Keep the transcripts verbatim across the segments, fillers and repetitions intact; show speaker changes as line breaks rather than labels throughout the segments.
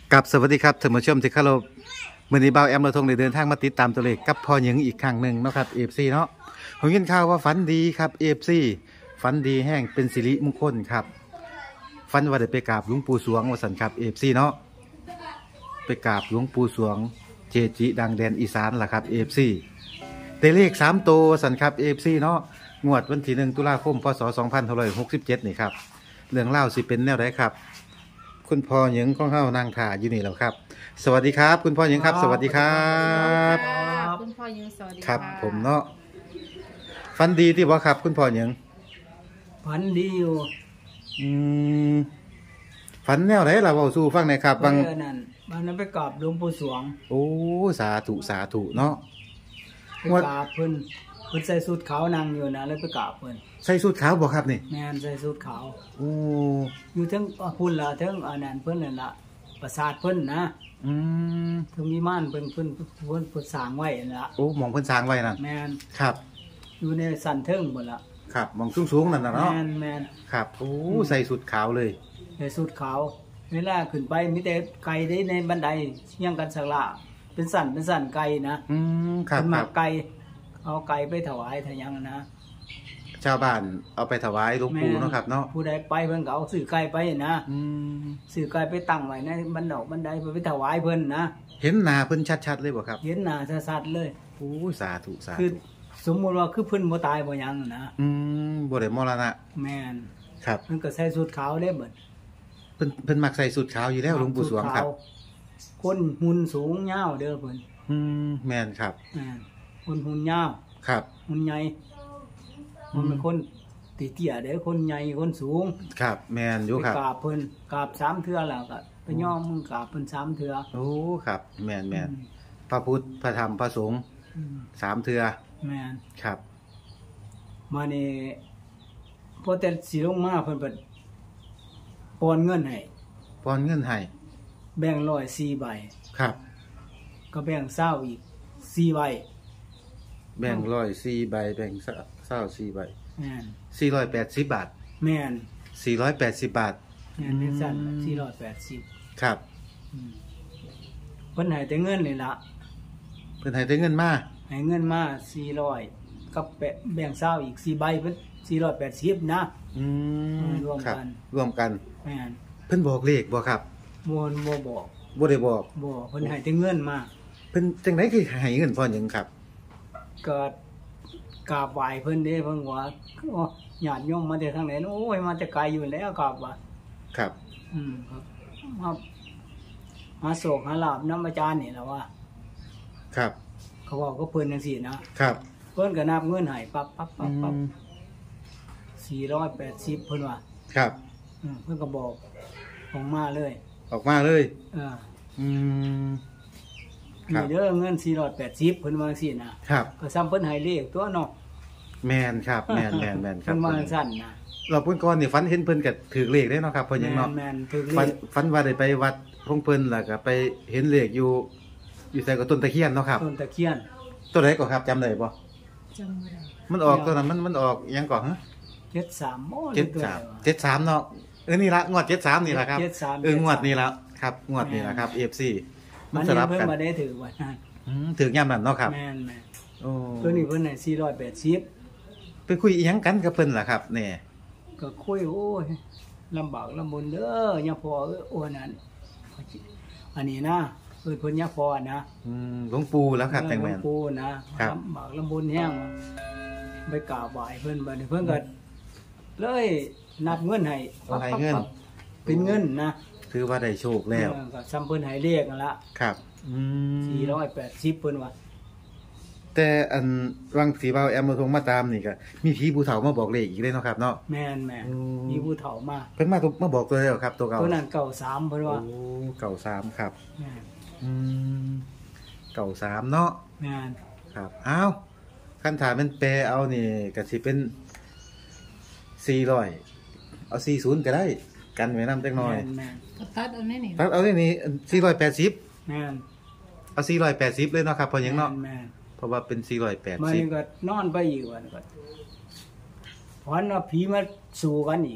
กับสวัสดีครับท่านผู้ชมที่เคารพมื้อนี้บ่าวแอมเราทงได้เดินทางมาติดตามตัวเลขกับพ่อหญิงอีกครั้งหนึ่งเนาะครับ เอ เอฟ ซี เนาะผมยินข่าวว่าฝันดีครับ เอ เอฟ ซี ฝันดีแห้งเป็นสิริมงคลครับฝันว่าได้ไปกราบหลวงปู่สวงว่าซั่นครับ เอ เอฟ ซี เนาะไปกราบหลวงปู่สวงเจจิดังแดนอีสานล่ะครับ เอ เอฟ ซี ได้เลขสามตัวว่าซั่นครับ เอ เอฟ ซี เนาะงวดวันที่หนึ่งตุลาคมพศสองพันห้าร้อยหกสิบเจ็ดนี่ครับเรื่องเล่าสิเป็นแนวใดครับคุณพ่อหญิงของเฮานางถ่าอยู่นี่แล้วครับสวัสดีครับคุณพ่อหญิงครับสวัสดีครับ
คุณพ่อหญิงสวัสดี
ครับผมเนาะฝันดีที่บ่ครับคุณพ่อหญิง
ฝันดีอยู่
อืมฝันแนวไหนล่ะเว้าสู่ฟังหน่อยครับบาง
นั่นบางนั้นไปกราบหลวงปู่สวง
โอ้สาธุสาธุเนาะ
ไปกราบเพิ่นเพิ่นใส่สูทขาวนั่งอยู่นะเลยไปกราบเพิ่น
ใส่สูทขาวบ่ครับนี่
แม่นใส่สูทขาว
โอ้
อยู่ทั้งพุ่นล่ะทั้งอันนั้นเพิ่นนั่นล่ะปราสาทเพิ่นนะ
อืม
ทั้งมีม่านเพิ่นเพิ่นเพิ่นเพิ่นสร้างไว้นั่นล่ะ
โอ้หม่องเพิ่นสร้างไว้นั่น
แม่น
ครับ
อยู่ในสันเทิงพุ่นล่ะ
ครับหม่องสูงๆนั่นน่ะเนาะ
แม่นแม่น
ครับโอ้ใส่สูทขาวเลย
ใส่สูทขาวเวลาขึ้นไปมีแต่ไก่ได้ในบันไดเฮียงกันสักละเป็นสันเป็นสันไก่นะ
อืมครับ
ครับไก่เอาไก่ไปถวายทยังนะ
ชาวบ้านเอาไปถวายหลวงปู่เนาะครับเนาะ
ผู้ใดไปเพิ่นก็เอาซื้อไก่ไปนะ
อืม
ซื้อไก่ไปตั้งไว้ในบันดอกบันไดเพื่อไปถวายเพิ่นนะ
เห็นหน้าเพิ่นชัดๆเลยบ่ครับ
เห็นหน้าชัดๆเลย
โอ้สาธุสาธุ
คือสมมุติว่าคือเพิ่นบ่ตายบ่หยังนะ
อืมบ่ได้มรณะ
แม่น
ครับ
เพิ่นก็ใส่สูทขาวเด้เบิด
เพิ่นเพิ่นมักใส่สูทขาวอยู่แล้วหลวงปู่สวงครับ
คนหุ่นสูงยาวเด้อเพิ่น
อืมแม่นครับ
แม่นคนหุ่นยาว
ครับ
หุ่นใหญ่มันเป็นคนตีเตี้ยเด้อคนใหญ่คนสูง
ครับแม่นอยู่ครับ
กราบเพิ่นกราบสามเทื่อแล้วก็ไปย่อมึงกราบเพิ่นสามเทื่อ
โอ้ครับแม่นแม่นพระพุทธพระธรรมพระสงฆ์สามเทื่อ
แม่น
ครับ
มานี่พอแต่สิลงมาเพิ่นเปิดปอนเงินให้
ปอนเงินให้
แบ่งร้อยสี่ใบ
ครับ
ก็แบ่งเศร้าอีกสี่ใบ
แบ่งร้อยสี่ใบแบ่งเศร้าสี่ใบ
แม่น
สี่ร้อยแปดสิบบาท
แม่น
สี่ร้อยแปดสิบบาท
แม่นเป็นสั้นสี่ร้อยแปดสิบ
ครับ
เพิ่นให้แต่เงินนี่ล่ะ
เพิ่นให้แต่เงินมา
ให้เงินมาสี่ร้อยกับแบ่งเศร้าอีกสี่ใบเพิ่นสี่ร้อยแปดสิบนะ
อืม
รวมกัน
รวมกัน
แม่น
เพิ่นบอกเลขบ่ครับ
บ่บ่บอก
บ่ได้บอก
บ่เพิ่นให้แต่เงินมา
เพิ่นจังได๋คือให้เงินพ่อหยังครับ
ก็กราบไหว้เพิ่นเด้เพิ่นว่าโอ้ญาติโยมมาแต่ทางไหนโอ้ยมาแต่ไกลอยู่แล้วกราบว่า
ครับ
อืมครับมาหาโศกหาลาภนำอาจารย์นี่ล่ะว่า
ครับ
เขาบอกก็เพิ่นจังซี่นะครับเพิ่นก็นับเงินให้ปั๊บปั๊บปั๊บปั๊บสี่ร้อยแปดสิบเพิ่นว่า
ครับ
อืมเพิ่นก็บอกออกมาเลย
ออกมาเลย
เอออื
ม
นี่เด้อเงินสี่ร้อยแปดสิบเพิ่นว่าจังซี่นะครับก็ซ้ำเพิ่นให้เลขตัวเนาะ
แม่นครับแม่นๆๆครับ
เพิ่นว่าซั่นนะ
เราเพิ่นก่อนนี่ฝันเห็นเพิ่นก็ถูกเลขได้เนาะครับเพิ่นยังเนาะ
แม่นๆถูกเลข
ฝันว่าได้ไปวัดของเพิ่นแล้วก็ไปเห็นเลขอยู่อยู่ใส่กับต้นตะเคียนเนาะครับ
ต้นตะเคียน
ตัวไหนก็ครับจำได้บ่
จำบ่ได้
มันออกตัวนั้นมันมันออกยังก่อนฮะ
เจ็ดสามโอ้
เจ็ดสาม เจ็ดสามเนาะเออนี่ละงวดเจ็ดสามนี่ล่ะครับเอองวดนี้แล้วครับงวดนี้ล่ะครับ เอ เอฟ ซี
มันสลับกันเพิ่นบ่ได้ถือว่านั้น
อืมถือย่ำนั่นเนาะครับ
แม่นๆโอ้ตัวนี้เพิ่นให้สี่ร้อยแปดสิบ
ไปคุยอีหยังกันกับเพิ่นล่ะครับแน่
ก็คุยโอ้ยลำบากลำบนเด้อยังพอเอ้อโอ้นั่นอันนี้นะเพิ่นเพิ่นยังพอนะ
อืมหลวงปู่แล้วครับแต่งแม่น
หลวงปู่นะลำบากลำบนแห้งไปกราบไหว้เพิ่นบัดนี้เพิ่นก็เลยนับเงินให้
ให้เงิน
เป็นเงินนะ
ถือว่าได้โชคแล้ว
ก็ซ้ำเพิ่นให้เลขนั่นล่ะ
ครับอืม
สี่ร้อยแปดสิบเพิ่นว่า
แต่อันวังสีเบาแอมมาทงมาตามนี่ก็มีผีผู้เฒ่ามาบอกเลขอีกเลยเนาะครับเนาะ
แม่นๆมีผู้เฒ่ามา
เพิ่นมามาบอกตัวเดียวครับตัวเก่า
ตัวนั้นเก่าสามเพิ่นว่า
โอ้เก่าสามครับอืมเก่าสามเนาะ
แม่น
ครับอ้าวคันถามเป็นแปลเอานี่ก็สิเป็นสี่ร้อยเอาสี่ศูนย์ก็ได้กันไว้นำจักหน่อย
ตัดเอาแน่นี่
ตัดเอาได้นี่สี่ร้อยแปดสิบ
แม่น
เอาสี่ร้อยแปดสิบเลยเนาะครับพอหยังเนาะเพราะว่าเป็นสี่ร้อยแปดสิบ
มันก็นอนไปอีกวันก็พอนว่าผีมาสู่กันอีก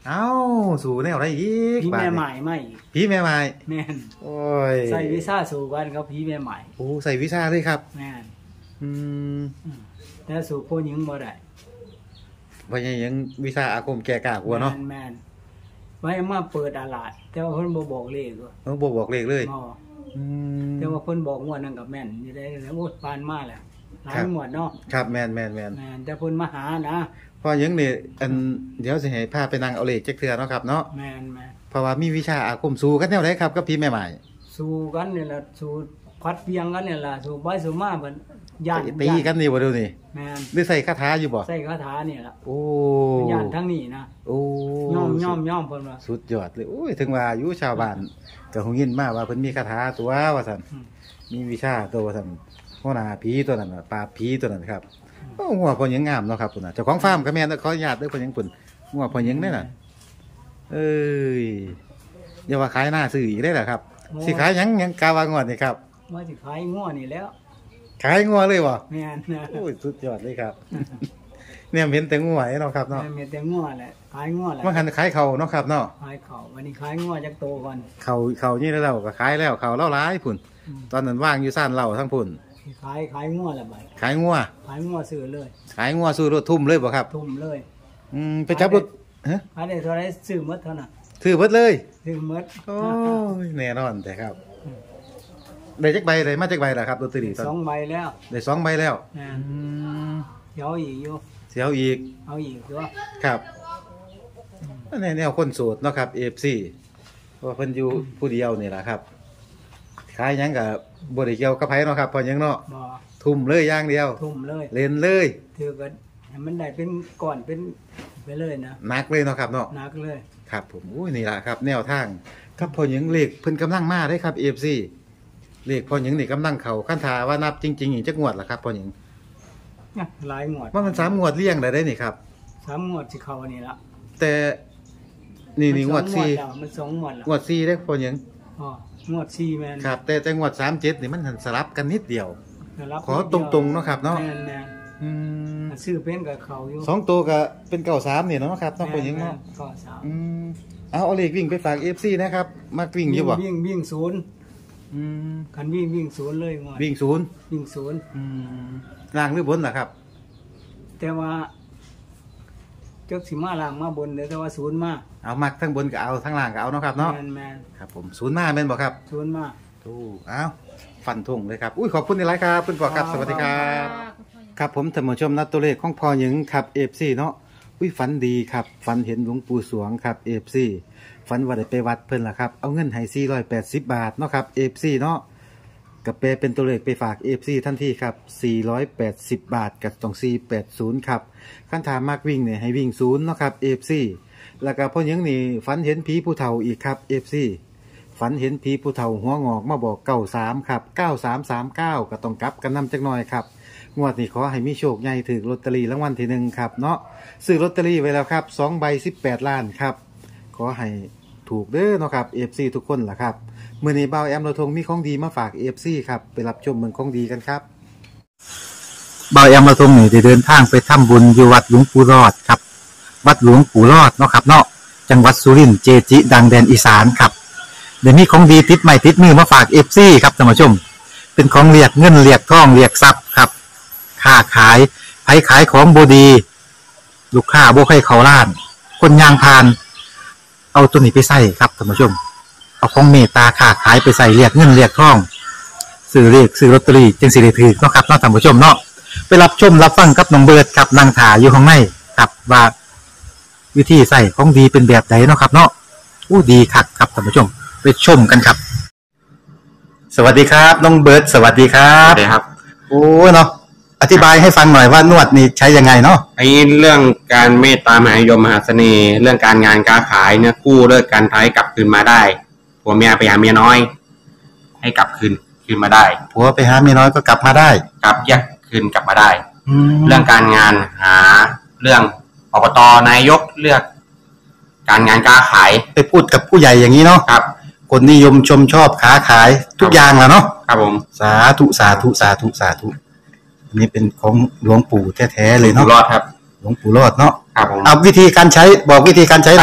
เอ้าสู่แนวไรอีก
ผี
บาด
แม่
นี้
ใหม่ไม่อีก
ผีแม่ไม้
แม่น
โอ้ย
ใส่วีซ่าสู่กันกับผีแม่ใหม่
โอ้ใส่วิชาเลยครับ
แม่น
อืม
อืมแต่สู่ผู้หญิงบ่ได้
ว่ายังยังวิชาอาคมแก่กล้ากลัวเนาะ
แม่นแม่นไว้มาเปิดอาลาดแต่ว่าเพิ่นบ่บอกเลขว่า
ต้องบอกบอกเลขเลย
อ๋อ
อืม
แต่ว่าเพิ่นบอกงวดนั้นกับแม่นอยู่ได้แล้วโอ้ปานมาแล้วหลายงวดเนาะ
ครับแมนแมนแมน
แม่นแต่เพิ่นมาหานะ
พอยังนี่อันเดี๋ยวสิให้พาไปนั่งเอาเลขจักเทื่อเนาะครับเนาะ
แม่นแม่น
เพราะว่ามีวิชาอาคมสู้กันแนวไหนครับกับพี่แม่ใหม่
สู้กันนี่ล่ะสู้พัดเพียงกันนี่ล่ะสู้ไปสู้มาเพิ่นย่าน
ตีกันนี่บ่ดูนี่
แม่น
หรือใส่คาถาอยู่บ่
ใส่คาถานี่ล่ะ
โอ้
ย่านทั้งนี้นะ
โอ้
ย่อมย่อมย่อมเพิ่นว่า
สุดยอดเลยโอ้ยถึงว่าอยู่ชาวบ้านก็คงยินมาว่าเพิ่นมีคาถาตัวว่าซั่น
อืม
มีวิชาตัวว่าซั่นหัวหน้าผีตัวนั้นน่ะปราบผีตัวนั้นครับโอ้งัวพ่อหยังงามเนาะครับพุ่นน่ะเจ้าของฟาร์มก็แม่นขออนุญาตเด้อพ่อหยังพุ่นงัวพ่อหยังเด้อน่ะเอ้ยอย่าว่าขายหน้าซื้ออีกได้อล่ะครับสิขายหยังหยังกาวางวดนี่ครับ
ว่าสิขายงัวนี่แล้ว
ขายงัวเลยบ่
แม่นนะ
โอ้ยสุดยอดเลยครับ เนี่ยเห็นแต่งัวเนาะครับเนาะ
แม่นมีแต่งัวแหละขายงัวแหละ
มันหันขายเขาเนาะครับเนาะ
ขายเขาวันนี้ขายงัวจักโตก่อน
เขาเขานี่แล้วเราก็ขายแล้วเขาเล่าร้ายพุ่น
อืม
ตอนนั้นว่างอยู่ซ่านเหล่าทั้งพุ่น
ขายขายงัวละบัด
ขายงัว
ขายงัวซื้อเลย
ขายงัวสู้รถทุ่มเลยบ่ครับ
ทุ่มเลย
อืมไปจับรถฮะ
ขายได้เท่าไรซื้อหมดเท่านั้น
ถือเบิดเลย
ซื้อหมด
โอ้ยแน่นอนแต่ครับได้จักใบได้มาจักใบล่ะครับลอตเตอรี่ตอน
สองใบแล้ว
ได้สองใบแล้ว
แม่น
อืม
เดี๋ยวเอาอีกอยู่
เสียวอีก
เอาอีกตัว
ครับอันนี้แนวคนโสดเนาะครับ เอฟ ซี เพราะว่าเพิ่นอยู่ผู้เดียวนี่ล่ะครับขายหยังก็บ่ได้เกี่ยวกับไผเนาะครับเพอหยังเนาะ
บ่
ทุ่มเลยอย่างเดียว
ทุ่มเลย
เล่นเลย
ถือก็ให้มันได้เป็นก่อนเป็นไปเลยนะ
หนักเลยเนาะครับเนาะ
หนักเลย
ครับผมอุ้ยนี่ล่ะครับ แนวทางครับพอหยังเลขเพิ่นกำลังมาได้ครับ เอฟ ซี เลขพอหยังนี่กำลังเข้าคันทาว่านับจริงๆอีกจักงวดล่ะครับพอหยัง
เนี่ยหลายงวด
ว่ามันสามงวดเลี้ยงได้ได้นี่ครับ
สามงวดสิเข้านี่ละ
แต่นี่นี่งวดสี่
มันสองงวดแล้ว
งวดสี่ได้พอหยัง
อ๋องวดสี่แม่น
ครับ แต่แต่งวดสามเจ็ดนี่มันหันสลับกันนิดเดียว
ได้รับ
ขอตรงๆเนาะครับเนาะ
แม่นแม่น
อืม
ซื้อเป็นกับเขาอยู่
สองตัวก็เป็นเก่าสามนี่เนาะครับต้องพอหยังเนาะ
แม่ก็สาม
อืมเอาเอาเลขวิ่งไปฝาก เอฟ ซี นะครับมาวิ่งอยู่บ่
วิ่งวิ่งศูนย์
อืม
คันวิ่งวิ่งศูนย์เลยงวด
วิ่งศูนย์
วิ่งศูนย์
อืมล่างหรือบนล่ะครับ
แต่ว่าเจ้าสิมาล่างมาบนเด้อแต่ว่าศูนย์มา
เอามักทั้งบนก็เอาทั้งล่างก็เอาเนาะครับเนาะ
แม่นแม่น
ครับผมศูนย์มาแม่นบ่ครับ
ศูนย์มา
ถูกเอาฟันธงเลยครับอุ้ยขอบคุณในไลฟ์ครับคุณปอครับสวัสดีครับ ครับผมท่านผู้ชมนัดตัวเลขของพอหยิงครับ เอฟ ซี เนาะอุ้ยฝันดีครับฝันเห็นหลวงปู่สวงครับ เอฟ ซี ฝันว่าได้ไปวัดเพิ่นล่ะครับเอาเงินให้สี่ร้อยแปดสิบบาทเนาะครับ เอฟ ซี เนาะกับแปลเป็นตัวเลขไปฝาก เอฟ ซี ทันทีครับสี่ร้อยแปดสิบบาทกับต้องสี่ร้อยแปดสิบครับคันถามมากวิ่งเนี่ยให้วิ่งศูนย์เนาะครับ เอฟ ซี แล้วก็พอหยิงนี่ฝันเห็นผีผู้เฒ่าอีกครับ เอฟ ซี ฝันเห็นผีผู้เฒ่าหัวงอกมาบอกเก้าสามครับเก้าสามสามเก้าก็ต้องกลับกันนำจักหน่อยครับงวดนี้ขอให้มีโชคใหญ่ถือลอตเตอรี่รางวัลที่หนึ่งครับเนาะซื้อลอตเตอรี่ไว้แล้วครับสองใบสิบแปดล้านครับขอให้ถูกเด้อเนาะครับเอฟซีทุกคนล่ะครับมื้อนี้บ่าวแอมเราทงมีของดีมาฝากเอฟซีครับไปรับชมเมืองของดีกันครับบ่าวแอมเราทงนี่ได้เดินทางไปทำบุญอยู่วัดหลวงปู่รอดครับวัดหลวงปู่รอดเนาะครับเนาะจังหวัดสุรินทร์เจจิดังแดนอีสานครับเดี๋ยวมีของดีติดใหม่ติดมือมาฝากเอฟซีครับท่านผู้ชมเป็นของเรียกเงินเรียกทองเรียกทรัพย์ครับค้าขายไผขายของบดีลูกค้าบ่ใครเขาล้าน คนยางพาน เอาตัวนี้ไปใส่ครับท่านผู้ชมเอาของเมตตาค้าขายไปใส่เรียกเงินเรียกทองซื้อเรียกซื้อลอตเตอรี่จึงสิได้ถือเนาะครับเนาะท่านผู้ชมเนาะไปรับชมรับฟังกับน้องเบิร์ดครับนางถาอยู่ข้างในครับว่าวิธีใส่ของดีเป็นแบบไหนเนาะครับเนาะอู้ดีคักครับท่านผู้ชมไปชมกันครับสวัสดีครับน้องเบิร์ดสวัสดีครั
ครับ บครับ
โอ้เนาะอธิบายให้ฟังหน่อยว่านวดนี่ใช้ยังไงเนาะ
ไอ้เรื่องการเมตตามหานิยมมหาเสน่ห์ เรื่องการงานการขายเนี่ยกู้เลิกการท้ายกลับคืนมาได้ผัวเมียไปหาเมียน้อย ให้กลับคืนคืนมาได้
ผัวไปหาเมียน้อยก็กลับมาได้
กลับแยกคืนกลับมาได้
แล้
เรื่
ว
องการงานหาเรื่องอบตนายกเลือก การงานการขาย
ไปพูดกับผู้ใหญ่อย่างนี้เนาะ
ครับ
คนนิยมชมชอบค้าขายทุกอย่างแหละเนาะ
ครับผม
สาธุสาธุสาธุสาธุอันนี้เป็นของหลวงปู่แท้ๆเลย
อยู่
เนาะ
รอดครับ
หลวงปู่รอดเนาะ
ครับผม
เอาวิธีการใช้บอกวิธีการใช้หน่อย
แตะ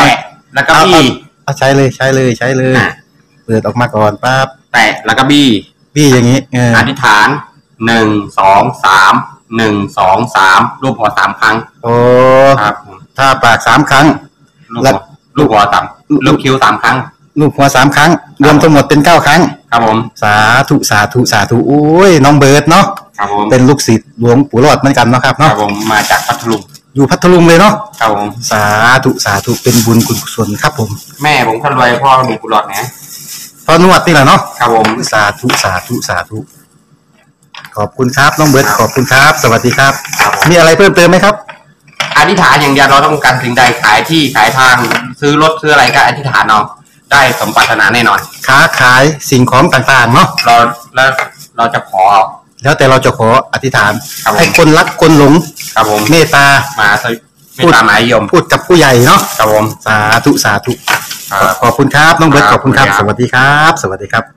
แล้วก็บี้
เอาใช้เลยใช้เลยใช้เลยเปิดออกมาก่อนปั๊บ
แตะแล้วก็บี้
บี้อย่างนี้เออ
อธิษฐานหนึ่งสองสามหนึ่งสองสามรูปหัวสามครั้ง
โอ้
ครับ
ถ้าปากสามครั้ง
แล้วลูกหัวสามลูกคิ้วสามครั้ง
ลูกหัวสามครั้งรวมทั้งหมดเป็นเก้าครั้ง
ครับผม
สาธุสาธุสาธุโอ้ยน้องเบิร์ดเนาะ
ครับผม
เป็นลูกศิษย์หลวงปู่รอดเหมือนกันเนาะครับ
ครั
เนาะ
บผมมาจากพัทลุง
อยู่พัทลุงเลยเนาะ
ครับผม
สาธุสาธุเป็นบุญกุศลครับผม
แม่ผมคนรวยพ่อหลวงปู่รอดนะ
พ่อนวดนี่แหละเนาะ
ครับผม
สาธุสาธุสาธุขอบคุณครับน้องเบิร์ดขอบคุณครับสวัสดีครับมีอะไรเพิ่มเติมไหมครับ
อธิษฐานอย่างเดียวเราต้องการสิ่งใดขายที่ขายทางซื้อรถซื้ออะไรก็อธิษฐานเอาได้สมปรารถนาแน่นอน
ค้าขายสิ่งของต่างๆเนาะ
เราแล้วเราจะขอ
แล้วแต่เราจะขออธิษฐานให้คนรักคนหลง
ครับผม
เมตตา
มาเมตตามหานิยม
พูดกับผู้ใหญ่เนาะ
ครับผม
สาธุสาธุขอบคุณครับน้องเบิร์ตขอบคุณครับสวัสดีครับสวัสดีครับ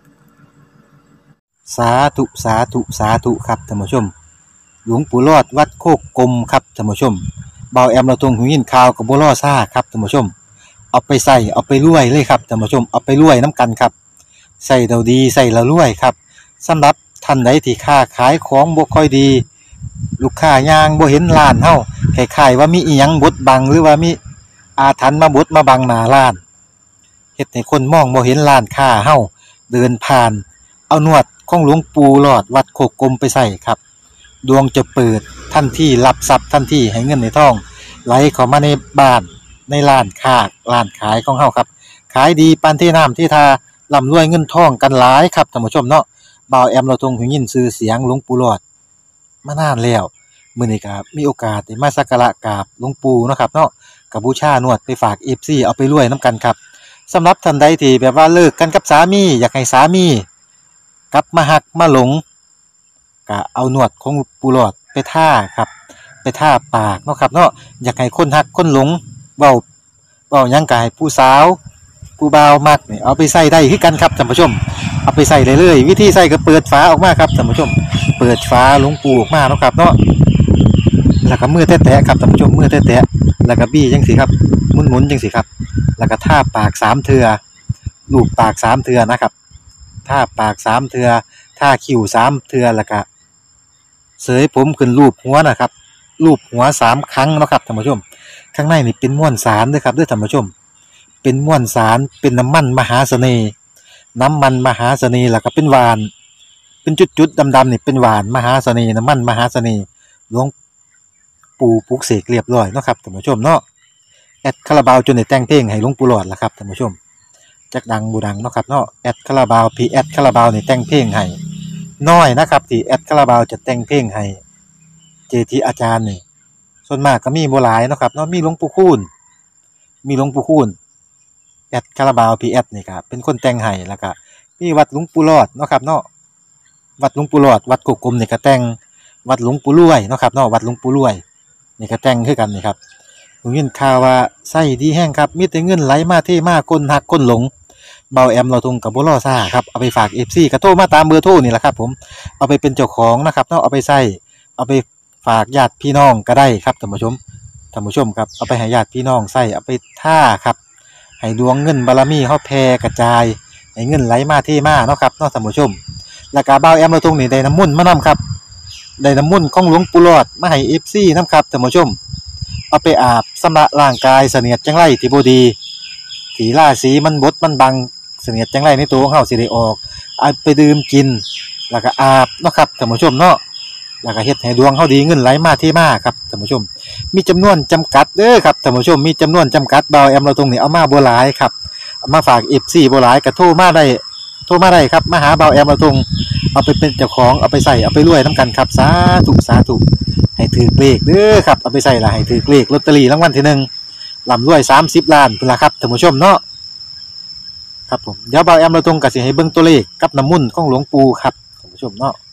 สาธุสาธุสาธุครับท่านผู้ชมหลวงปู่รอดวัดโคกกลมครับท่านผู้ชมเบาแอมเราตรงหูยินข่าวกับบัวล่อซ่าครับท่านผู้ชมเอาไปใส่เอาไปรวยเลยครับท่านผู้ชมเอาไปรวยน้ำกันครับใส่เราดีใส่เรารวยครับสำหรับท่านใดที่ค้าขายของบ่ค่อยดีลูกค้ายางบ่เห็นร้านเฮาคล้ายๆว่ามีอีหยังบดบังหรือว่ามีอาถรรพ์มาบดมาบังหน้าร้านเฮ็ดให้คนมองบ่เห็นร้านค้าเฮาเดินผ่านเอานวดของหลวงปู่หลอดวัดโคกกลมไปใส่ครับดวงจะเปิดทันทีรับทรัพย์ทันทีให้เงินในท้องไหลเข้ามาในบ้านในร้านค้าร้านขายของเฮาครับขายดีปานที่น้ำที่ทาร่ำรวยเงินทองกันหลายครับท่านผู้ชมเนาะบ่าวแอมเราทรงหูยินชื่อเสียงหลวงปู่หลอดมานานแล้วมื้อนี้ก็มีโอกาสได้มาสักการะกราบหลวงปู่เนาะครับเนาะก็บูชานวดไปฝาก เอฟ ซี เอาไปรวยนํกันครับสำหรับท่านใดที่แบบว่าเลิกกันกับสามีอยากให้สามีกลับมาหักมาหลงก็เอานวดของปู่หลอดไปท่าครับไปท่าปากเนาะครับเนาะอยากให้คนหักคนหลงเว้าเว้าหยังก็ให้ผู้สาวผู้บ่าวมักนี่เอาไปใส่ได้คือกันครับท่านผู้ชมเอาไปใส่ได้เลยวิธีใส่ก็เปิดฝาออกมาครับท่านผู้ชมเปิดฝาหลวงปู่ออกมาเนาะครับเนาะแล้วก็มือแตะๆครับท่านผู้ชมมือแตะๆแล้วก็บี้จังซี่ครับหมุนๆจังซี่ครับแล้วก็ท่าปากสามเทื่อลูบปากสามเทื่อนะครับท่าปากสามเทื่อท่าคิ้วสามเทื่อแล้วก็เสยผมขึ้นรูปหัวนะครับรูปหัวสามครั้งเนาะครับท่านผู้ชมข้างในนี่เป็นม้วนสารเด้อครับเด้อท่านผู้ชมเป็นม้วนสารเป็นน้ำมันมหาเสน่ห์น้ำมันมหาเสน่ห์แล้วก็เป็นหวานเป็นจุดๆดำๆนี่เป็นหวานมหาเสน่ห์น้ำมันมหาเสน่ห์หลวงปู่ปลุกเสกเรียบร้อยเนาะครับท่านผู้ชมเนาะแอดคาราบาวจนได้แต่งเพลงให้หลวงปู่หลอดล่ะครับท่านผู้ชมจักดังบูดังเนาะครับเนาะแอดคาราบาวพีแอดคาราบาวนี่แต่งเพลงให้น้อยนะครับที่แอดคาราบาวจะแต่งเพลงให้เจทีอาจารย์นี่ส่วนมากก็มีบ่หลายเนาะครับเนาะมีหลวงปู่คูณมีหลวงปู่คูณแอดคาราบาวพีแอดนี่ครับเป็นคนแต่งให้แล้วก็มีวัดหลวงปู่หลอดเนาะครับเนาะวัดหลวงปู่หลอดวัดกกกลมนี่ก็แต่งวัดหลวงปู่รวยเนาะครับเนาะวัดหลวงปู่รวยนี่ก็แต่งคือกันนี่ครับผมยินข่าวว่าไส้ดีแห้งครับมีแต่เงินไหลมาเทมาคนหักคนหลงเบาแอมเราทงกับบ่ล่อซ่าครับเอาไปฝาก เอฟ ซี ก็โทรมาตามเบอร์โทรนี่แหละครับผมเอาไปเป็นเจ้าของนะครับเนาะเอาไปใส่เอาไปฝากญาติพี่น้องก็ได้ครับท่านผู้ชมท่านผู้ชมครับเอาไปให้ญาติพี่น้องใส่เอาไปท่าครับให้ดวงเงินบารมีเฮาแผ่กระจายให้เงินไหลมาเทมาเนาะครับเนาะท่านผู้ชมแล้วก็เบาแอมเราทงนี่ได้น้ำมนต์มานํครับได้น้ำมนต์ของหลวงปู่หลอดมาให้ เอฟ ซี นำครับท่านผู้ชมเอาไปอาบชำระร่างกายเสนียดจังไรที่บ่ดีที่ราศีมันบดมันบังเสนียดจังไรในตัวของเฮาสิได้ออกเอาไปดื่มกินแล้วก็อาบเนาะครับท่านผู้ชมเนาะแล้วก็เฮ็ดให้ดวงเฮาดีเงินไหลมาเทมาครับท่านผู้ชมมีจำนวนจำกัดเด้อครับท่านผู้ชมมีจำนวนจำกัดเบาแอมเราตรงนี้เอามาบ่หลายครับเอามาฝาก เอฟ ซี บ่หลายก็โทรมาได้โทรมาได้ครับมาหาเบาแอมเราตรงเอาไปเป็นเจ้าของเอาไปใส่เอาไปรวยนํกันครับสาธุสาธุให้ถือเลขเด้อครับเอาไปใส่ละให้ถือเลขลอตเตอรี่รางวัลที่หนึ่งร่ำรวยสามสิบล้านพุ่นล่ะครับท่านผู้ชมเนาะครับผมเดี๋ยวเบาแอมเราตรงก็สิให้เบิ่งตัวเลขกับน้ำมนต์ของหลวงปู่ครับท่านผู้ชมเนาะ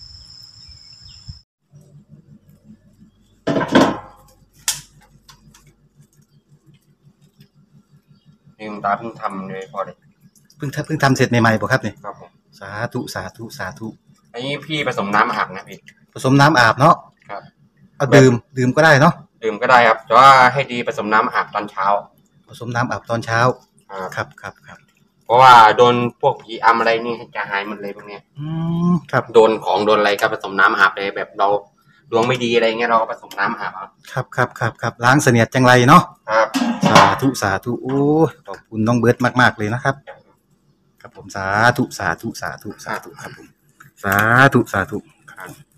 นี่คุณตาเพิ่งทำเลยพอเลย
เพิ่งเพิ่งทำเสร็จใหม่ๆบ่ครับนี่
ครับผม
สาธุสาธุสาธุ
อันนี้พี่ผสมน้ำอาบนะพี่
ผสมน้ำอาบเนาะ
ครับ
เอาดื่มดื่มก็ได้เนาะ
ดื่มก็ได้ครับแต่ว่าให้ดีผสมน้ำอาบตอนเช้า
สมน้ำอาบตอนเช้า
ครับ
ครับครับครับ
เพราะว่าโดนพวกผีอำอะไรนี่จะหายหมดเลยพวกเนี้ย
อืมครับ
โดนของโดนอะไรก็ผสมน้ำอาบเลยแบบเราดวงไม่ดีอะไรเงี้ยเราก็ผสมน้ำอาบเอา
ครับครับครับครับล้างเสนียดจังไรเนาะ
ครับ
สาธุสาธุโอ้ยขอบคุณน้องเบิร์ดมากๆเลยนะครับครับผมสาธุสาธุสาธุสาธุครับผมสาธุสาธุ
ครับ